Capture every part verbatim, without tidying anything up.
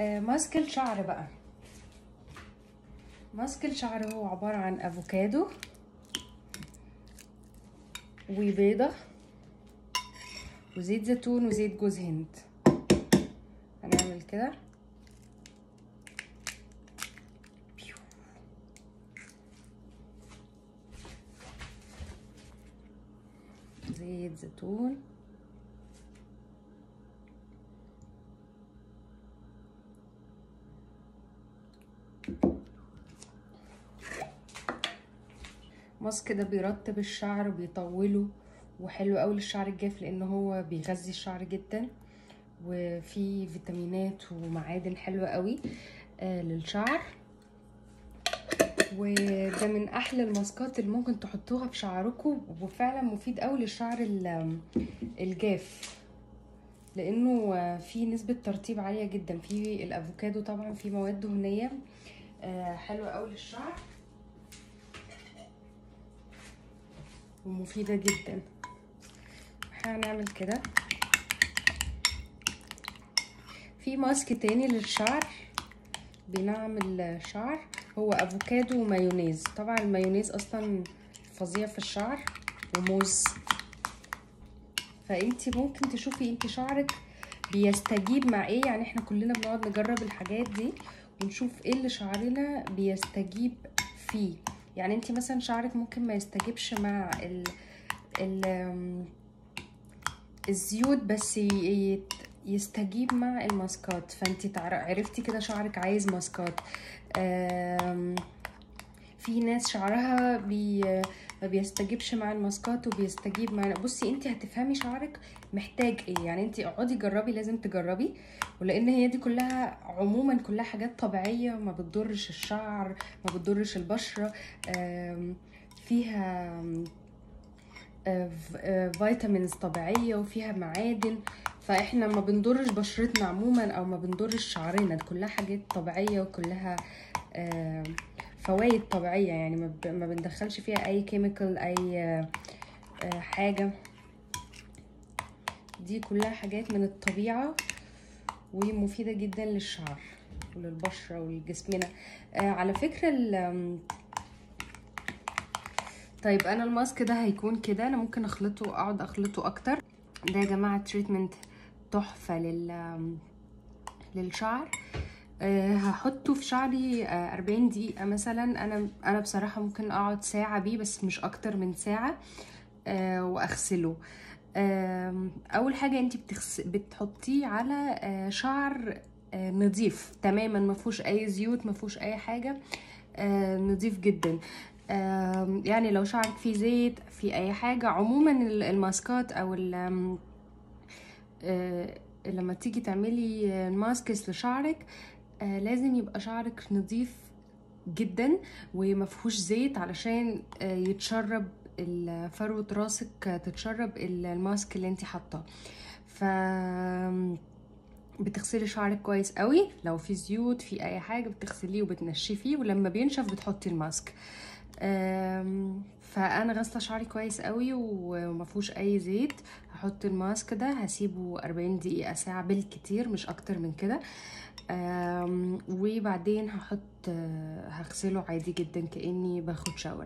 آه ماسك الشعر بقى. ماسك الشعر هو عبارة عن افوكادو وبيضة وزيت زيتون وزيت جوز هند. هنعمل كده زيت زيتون ماسك ده بيرطب الشعر وبيطوله وحلو قوي للشعر الجاف لان هو بيغذي الشعر جدا وفيه فيتامينات ومعادن حلوه قوي آه للشعر. وده من احلى الماسكات اللي ممكن تحطوها في شعركم وفعلا مفيد قوي للشعر الجاف لانه فيه نسبه ترطيب عاليه جدا. فيه الافوكادو طبعا فيه مواد دهنيه آه حلوه قوي للشعر ومفيده جدا. هنعمل كده. في ماسك تاني للشعر بينعم الشعر هو افوكادو ومايونيز. طبعا المايونيز اصلا فظيع في الشعر وموز، فانتي ممكن تشوفي انتي شعرك بيستجيب مع ايه. يعني احنا كلنا بنقعد نجرب الحاجات دي ونشوف ايه اللي شعرنا بيستجيب فيه. يعني انتي مثلا شعرك ممكن ما يستجيبش مع ال ال الزيوت بس يستجيب مع الماسكات، فانتي عرفتي كده شعرك عايز ماسكات. في ناس شعرها بي ما بيستجيبش مع الماسكات وبيستجيب مع. بصي انتي هتفهمي شعرك محتاج ايه. يعني انتي اقعدي جربي، لازم تجربي، ولان هي دي كلها عموما كلها حاجات طبيعيه ما بتضرش الشعر ما بتضرش البشره. فيها فيتامينز طبيعيه وفيها معادن، فاحنا ما بنضرش بشرتنا عموما او ما بنضرش شعرنا. دي كلها حاجات طبيعيه وكلها فوائد طبيعيه، يعني ما بندخلش فيها اي كيميكال اي حاجه. دي كلها حاجات من الطبيعه ومفيده جدا للشعر وللبشره ولجسمنا. على فكره طيب انا الماسك ده هيكون كده، انا ممكن اخلطه اقعد اخلطه اكتر. ده يا جماعه تريتمنت تحفه لل للشعر. أه هحطه في شعري أه أربعين دقيقه مثلا. انا انا بصراحه ممكن اقعد ساعه بيه بس مش اكتر من ساعه أه واغسله. أه اول حاجه انت بتغس... بتحطيه على أه شعر أه نظيف تماما، ما فيهوش اي زيوت ما فيهوش اي حاجه، أه نظيف جدا. يعني لو شعرك فيه زيت في اي حاجه عموما الماسكات او لما تيجي تعملي ماسكس لشعرك لازم يبقى شعرك نظيف جدا وما فيهوش زيت علشان يتشرب فروه راسك تتشرب الماسك اللي انت حاطاه. ف بتغسلي شعرك كويس قوي، لو في زيوت في اي حاجه بتغسليه وبتنشفيه، ولما بينشف بتحطي الماسك. فانا غاسله شعري كويس قوي وما فيهوش اي زيت. هحط الماسك ده هسيبه أربعين دقيقه ساعه بالكتير مش اكتر من كده. وبعدين هحط هغسله عادي جدا كاني باخد شاور.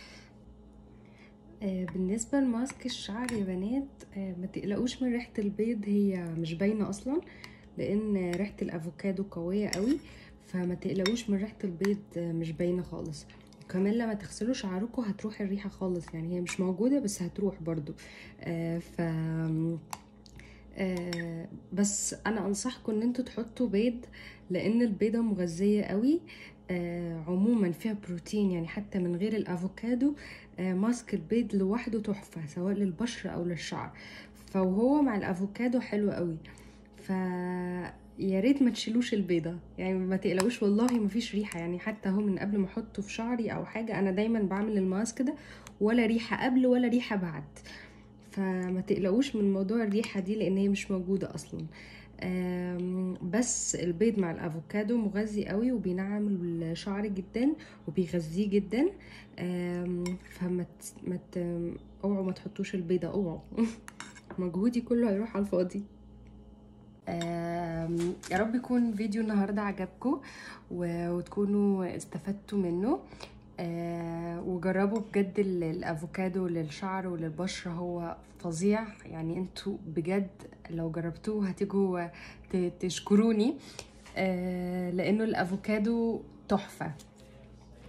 بالنسبه لماسك الشعر يا بنات ما تقلقوش من ريحه البيض، هي مش باينه اصلا لان ريحه الافوكادو قويه قوي، فما تقلقوش من ريحه البيض مش باينه خالص. كمان لما تغسلوا شعركم هتروح الريحه خالص، يعني هي مش موجوده بس هتروح برضو. آه ف آه بس انا انصحكم ان انتوا تحطوا بيض لان البيضه مغذيه قوي. آه عموما فيها بروتين، يعني حتى من غير الافوكادو آه ماسك البيض لوحده تحفه سواء للبشره او للشعر، فهو مع الافوكادو حلو قوي. ف يا ريت ما تشيلوش البيضه، يعني ما تقلقوش والله ما فيش ريحه. يعني حتى اهو من قبل ما احطه في شعري او حاجه انا دايما بعمل الماسك ده ولا ريحه قبل ولا ريحه بعد، فما تقلقوش من موضوع الريحه دي لان هي مش موجوده اصلا. بس البيض مع الافوكادو مغذي قوي وبينعم الشعر جدا وبيغذيه جدا. فما ما اوعوا ما تحطوش البيضه، اوعوا مجهودي كله هيروح على الفاضي. يا رب يكون فيديو النهارده عجبكم وتكونوا استفدتوا منه. آه وجربوا بجد الافوكادو للشعر وللبشره، هو فظيع يعني. انتوا بجد لو جربتوه هتيجوا تشكروني، آه لانه الافوكادو تحفه.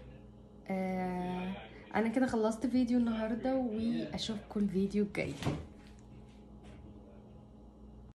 آه انا كده خلصت فيديو النهارده، واشوفكم الفيديو الجاي.